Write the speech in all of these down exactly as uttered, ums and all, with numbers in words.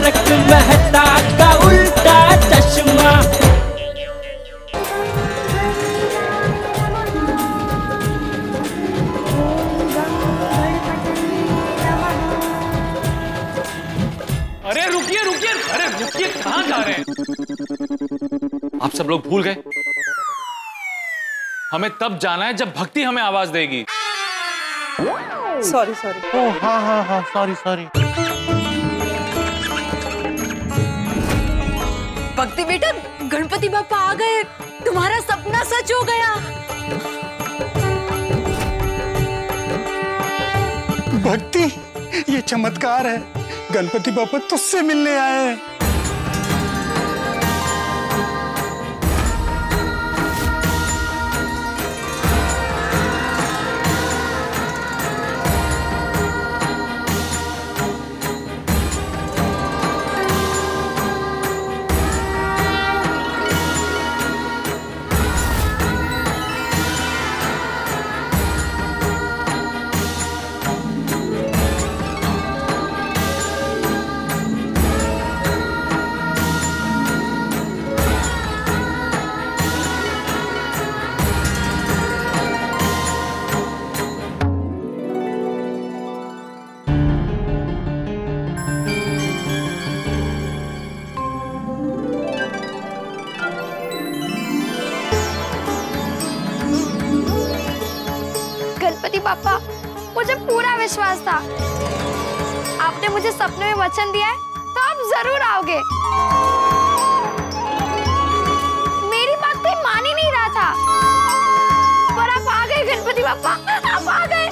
तारक मेहता का उल्टा चश्मा। अरे रुकिए रुकिए, अरे रुकिए, कहाँ जा रहे हैं आप? सब लोग भूल गए हमें तब जाना है जब भक्ति हमें आवाज देगी। Sorry sorry. ओह हाँ हाँ हाँ सॉरी सॉरी। भक्ति बेटा, गणपति बापा आ गए, तुम्हारा सपना सच हो गया। भक्ति, ये चमत्कार है, गणपति बापा तुझसे मिलने आए हैं। पापा, मुझे पूरा विश्वास था, आपने मुझे सपने में वचन दिया है तो आप जरूर आओगे। मेरी बात कोई मान ही नहीं रहा था, पर आप आ गए गणपति पापा, आप आ गए।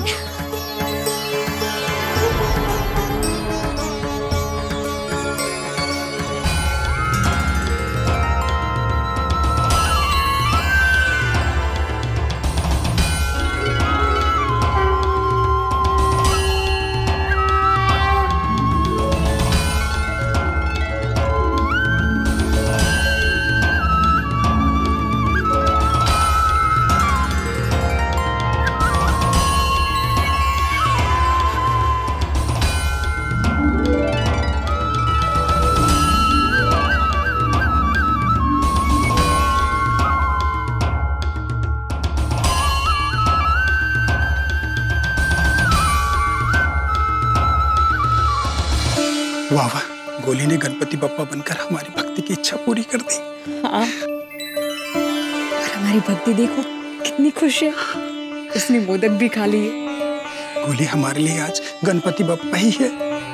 वाह वाह, गोली ने गणपति बप्पा बनकर हमारी भक्ति की इच्छा पूरी कर दी। हाँ, और हमारी भक्ति देखो कितनी खुश है, उसने मोदक भी खा लिए। गोली हमारे लिए आज गणपति बप्पा ही है।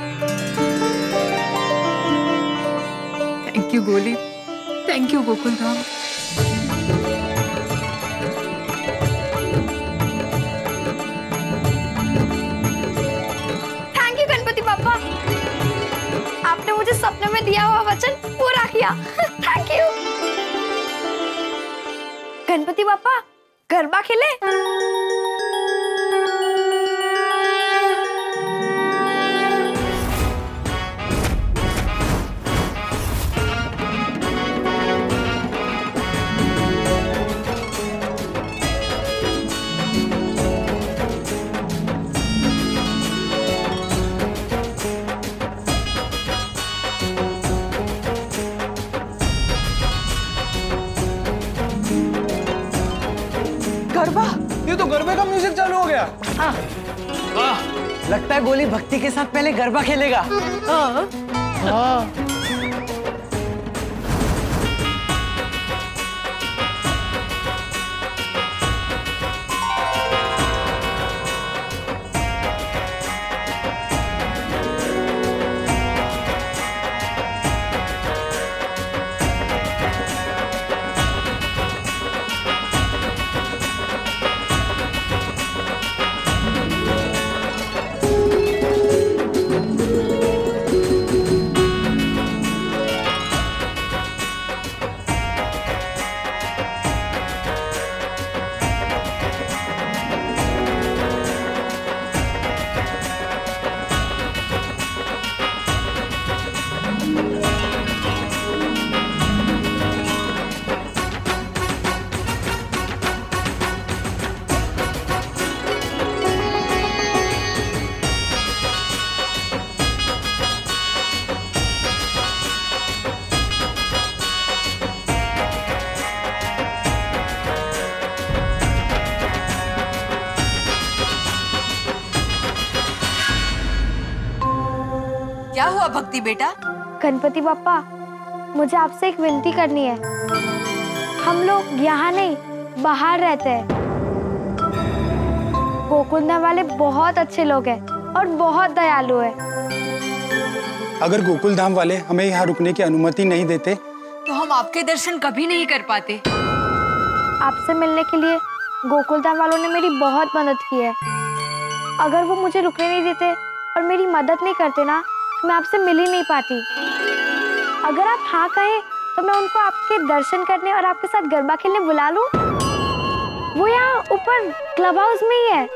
Thank you Goli, thank you Gokul Dham. Thank you Ganpati Bappa, आपने मुझे सपने में दिया हुआ वचन पूरा किया। थैंक यू गणपति बप्पा, गरबा खेले। गरबा, ये तो गरबे का म्यूजिक चालू हो गया। हाँ। लगता है गोली भक्ति के साथ पहले गरबा खेलेगा। हाँ। हाँ। हुआ भक्ति बेटा? गणपति बापा, मुझे आपसे एक विनती करनी है। हम लोग यहाँ नहीं, बाहर रहते हैं। गोकुलधाम वाले बहुत अच्छे लोग हैं और बहुत दयालु हैं। अगर गोकुलधाम वाले हमें यहाँ रुकने की अनुमति नहीं देते तो हम आपके दर्शन कभी नहीं कर पाते। आपसे मिलने के लिए गोकुलधाम वालों ने मेरी बहुत मदद की है। अगर वो मुझे रुकने नहीं देते और मेरी मदद नहीं करते ना, तो मैं आपसे मिल ही नहीं पाती। अगर आप हाँ कहें तो मैं उनको आपके दर्शन करने और आपके साथ गरबा खेलने बुला लूं। वो यहाँ ऊपर क्लब हाउस में ही है।